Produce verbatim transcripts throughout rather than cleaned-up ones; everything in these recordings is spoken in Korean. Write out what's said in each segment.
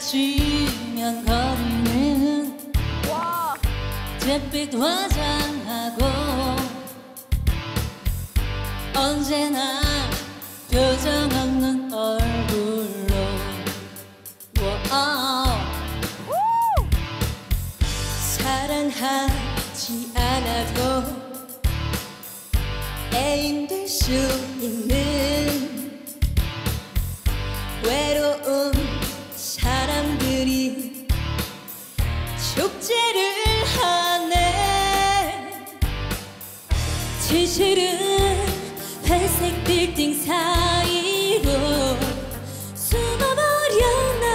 마시면 거리는 잿빛 화장하고 언제나 표정 없는 얼굴로 사랑하지 않아도 애인 될 수 있는 외로운 사람들이 축제를 하네. 진실은 회색 빌딩 사이로 숨어버렸나.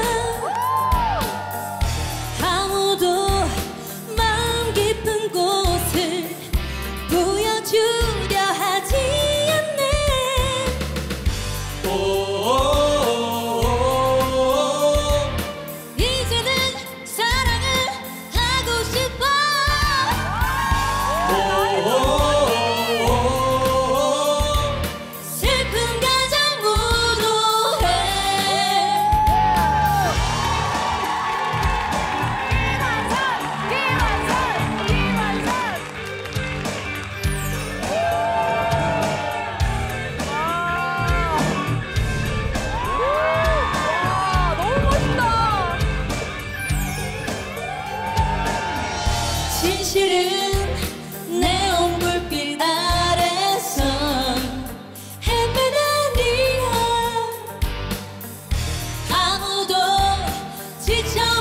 아무도 마음 깊은 곳을 보여주려 하지 않네. 이제는 사랑을 하고 싶어. 슬픈 가장 무도해. 김한선! 김한선! 와, 너무 멋있다. 진실은 네온 불빛 아래서 헤매다니야. 아무도 지쳐